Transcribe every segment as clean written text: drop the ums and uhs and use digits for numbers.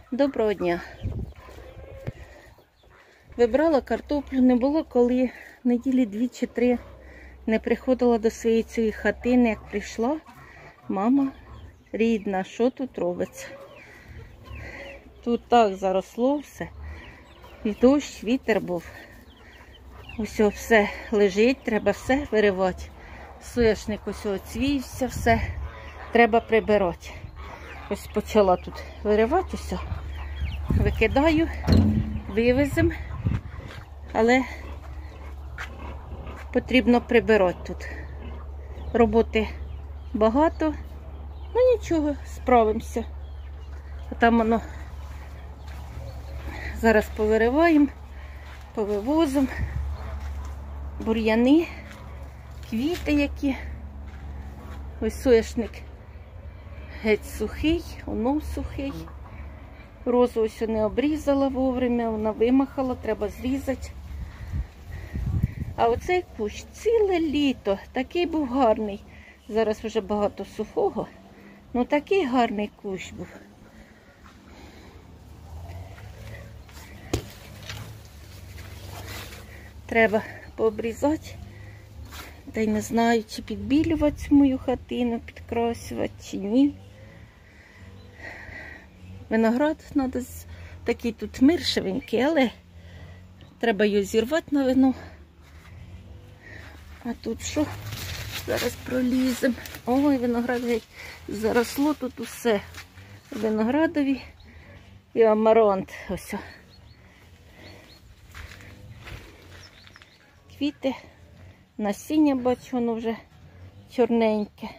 Доброго дня. Вибрала картоплю, не було коли, неділі 2 чи 3 не приходила до своєї цієї хатини, як прийшла. Мама рідна, що тут робиться? Тут так заросло все. І дощ, вітер був. Ось все лежить, треба все виривати. Соняшник ось оцвівся, все. Треба прибирати. Ось почала тут виривати, ось. Викидаю, вивеземо. Але потрібно прибирати тут. Роботи багато. Ну нічого, справимося. А там воно зараз повириваємо, повивозимо. Бур'яни, квіти які. Ось соняшник геть сухий, воно сухий. Розу ось не обрізала вовремя, вона вимахала, треба зрізати. А оцей кущ ціле літо, такий був гарний. Зараз вже багато сухого, ну такий гарний кущ був. Треба пообрізати. Та й не знаю, чи підбілювати мою хатину, підкрасувати, чи ні. Виноград треба, такий тут миршевенький, але треба його зірвати на вино. А тут що? Зараз проліземо. Ой, виноград геть заросло тут усе. Виноградові і амарант. Ось. Квіти, насіння бачу, воно вже чорненьке.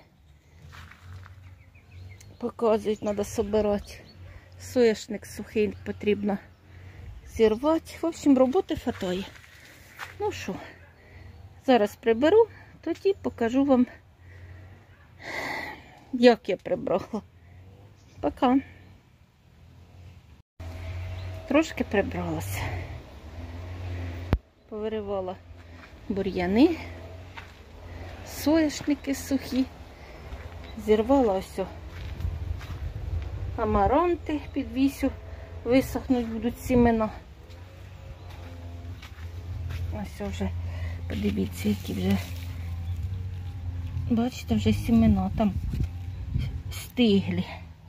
Показують, треба збирати. Соняшник сухий потрібно зірвати. В общем, роботи хватає. Ну що, зараз приберу, тоді покажу вам, як я прибрала. Пока. Трошки прибралася. Повиривала бур'яни, соняшники сухі. Зірвала ось амаранти, підвісю, висохнуть будуть сімена. Ось вже, подивіться, які вже, бачите, вже сімена там стиглі.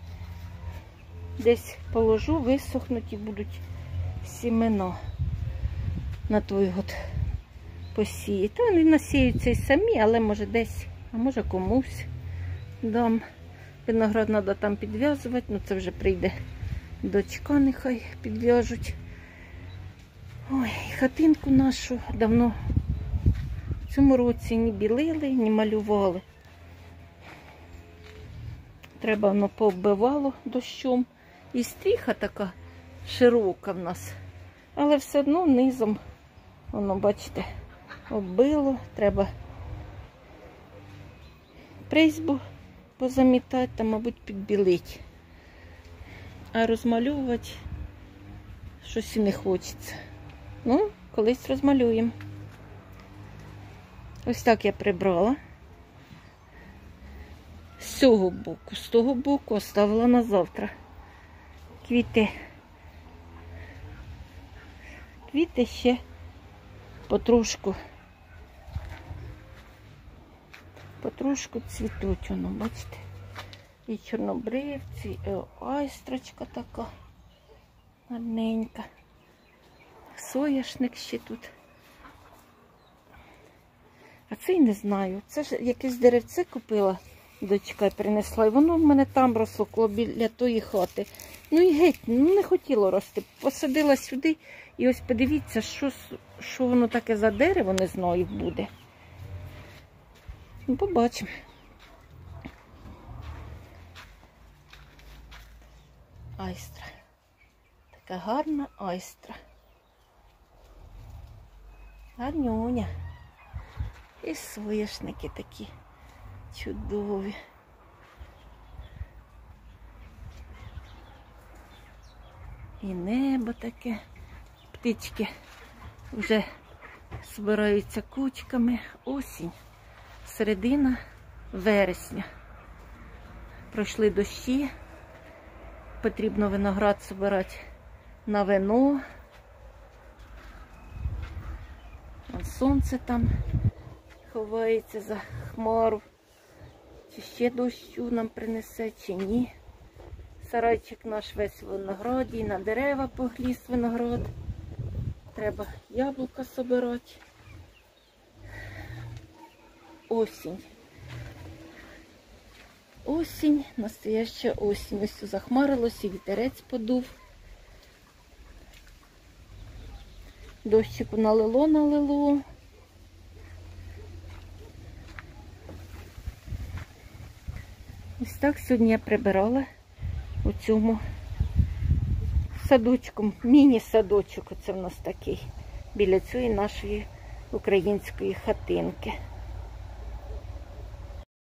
Десь положу, висохнуть і будуть сімена на той год посіяти. Вони насіються і самі, але може десь, а може комусь дам. Виноград треба там підв'язувати, ну це вже прийде дочка, нехай підв'яжуть. Ой, хатинку нашу давно в цьому році ні білили, ні малювали. Треба, воно пооббивало дощом. І стріха така широка в нас, але все одно низом, воно, бачите, оббило. Треба призьбу позамітати та, мабуть, підбілити. А розмальовувати щось і не хочеться. Ну, колись розмалюємо. Ось так я прибрала. З цього боку, з того боку оставила на завтра. Квіти ще потрошку цвітуть, воно, бачите. І чорнобривці, і айстрочка така гарненька. Соняшник ще тут. А цей не знаю. Це ж якесь деревце купила дочка, принесла. І воно в мене там росло, біля тої хати. Ну і геть, ну не хотіло рости. Посадила сюди і ось подивіться, що воно таке за дерево, не знаю, буде. Ну, побачимо. Айстра. Така гарна айстра. Гарнюня. І соняшники такі чудові. І небо таке. Птички вже збираються кучками. Осінь. Середина вересня. Пройшли дощі. потрібно виноград збирати на вино. Вон сонце там ховається за хмару. Чи ще дощу нам принесе, чи ні. Сарайчик наш весь в винограді, і на дерева погліз виноград. Треба яблука собирати. Осінь. Осінь, настояща осінь. Ось захмарилось, і вітерець подув. Дощику налило. Ось так сьогодні я прибирала у цьому садочку, міні-садочок, оце в нас такий, біля цієї нашої української хатинки.